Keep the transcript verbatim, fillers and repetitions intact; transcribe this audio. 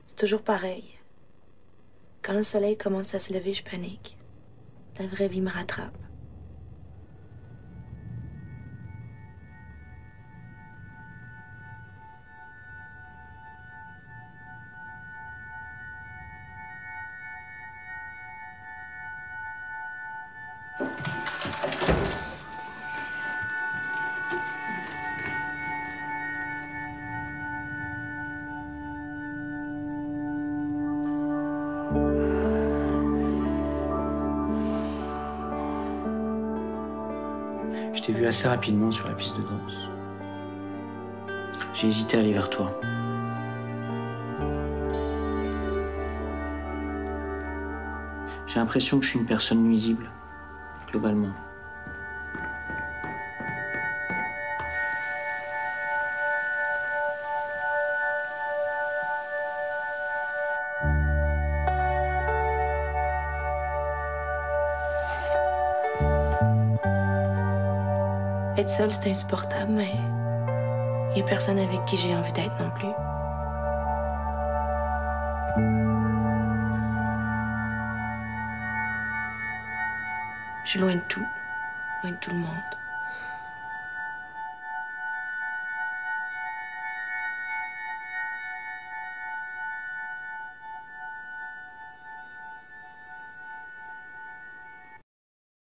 C'est toujours pareil. Quand le soleil commence à se lever, je panique. La vraie vie me rattrape. Je t'ai vu assez rapidement sur la piste de danse. J'ai hésité à aller vers toi. J'ai l'impression que je suis une personne nuisible, globalement. Être seule, c'est insupportable, mais il n'y a personne avec qui j'ai envie d'être non plus. Je suis loin de tout, loin de tout le monde.